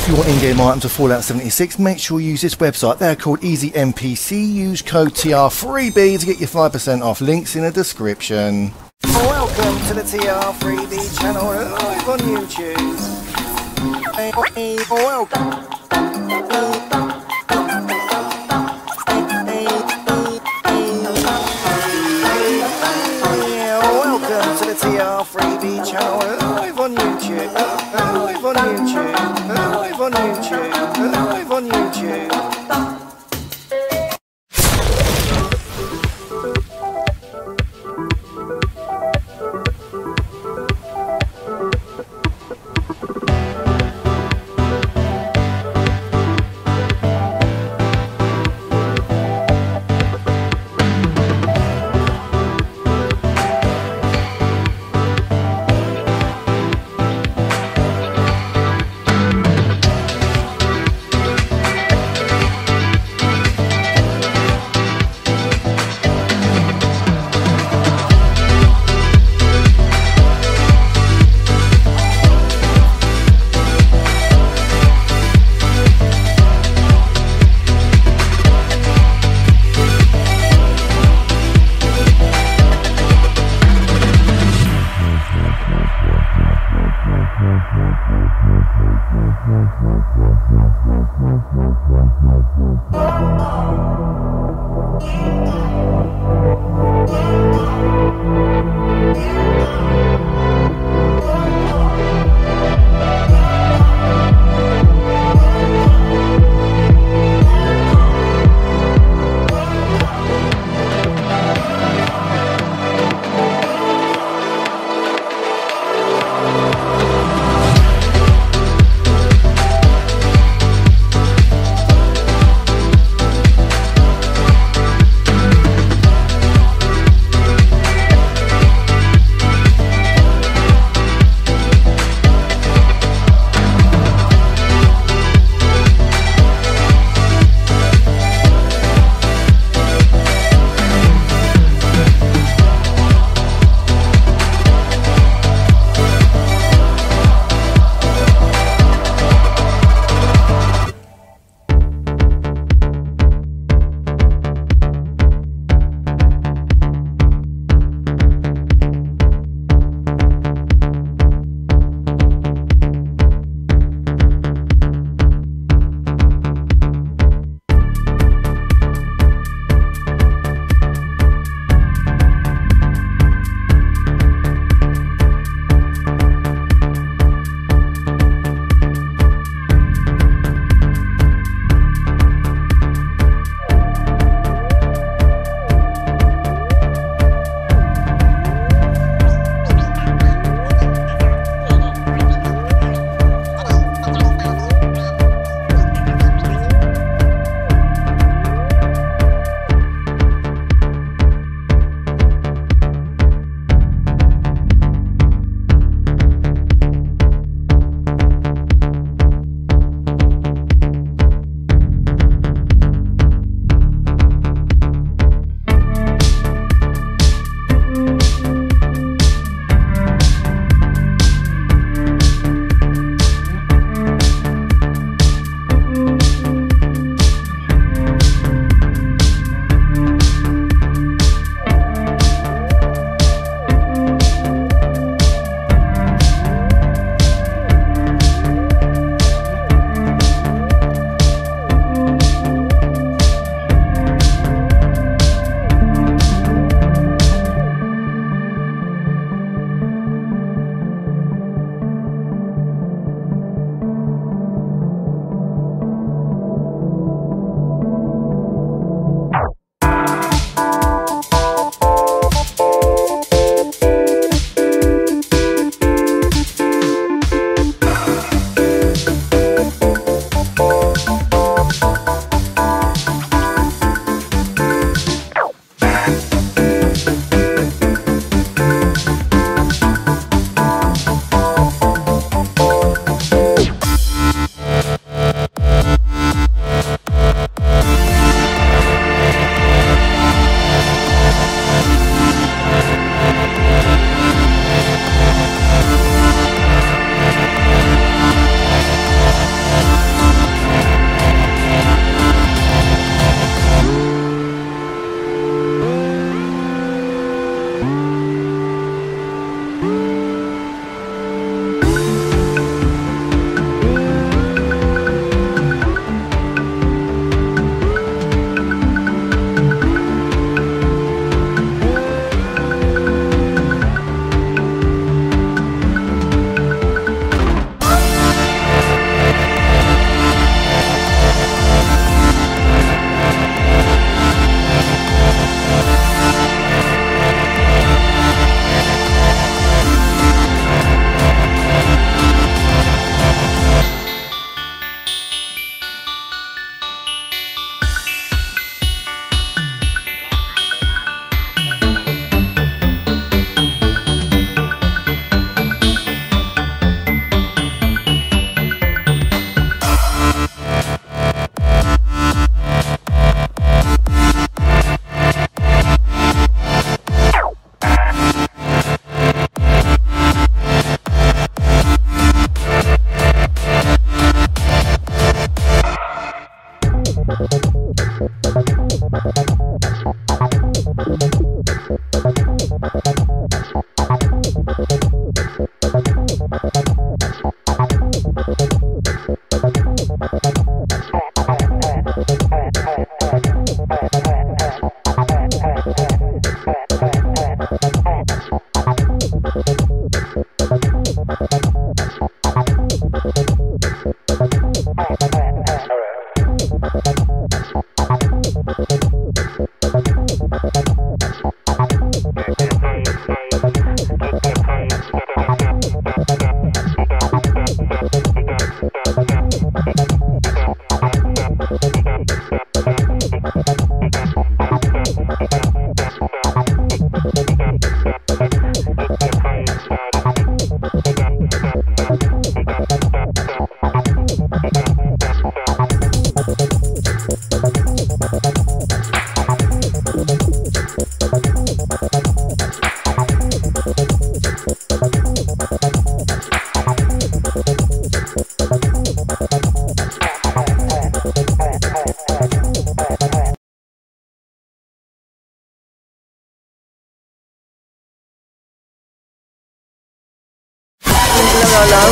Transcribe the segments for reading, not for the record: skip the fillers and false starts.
If you want in-game items of Fallout 76, make sure you use this website. They're called EasyNPC. Use code TR3B to get your 5% off. Links in the description. Welcome to the TR3B channel live on YouTube. Welcome. Welcome to the TR3B channel live on YouTube. Live on YouTube. Live on YouTube. Live on YouTube.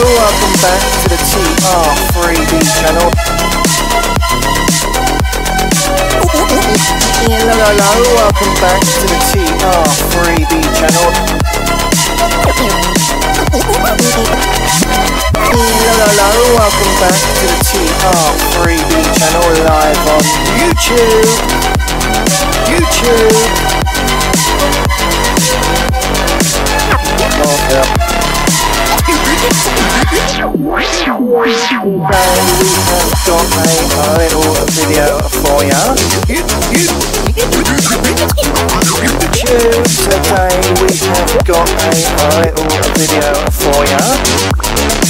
welcome back to the TR3B channel. Hello, welcome back to the TR3B channel. Hello, welcome back to the TR3B channel live on YouTube. Oh, yeah. Today we have got a little video for ya. Today we have got a little video for ya.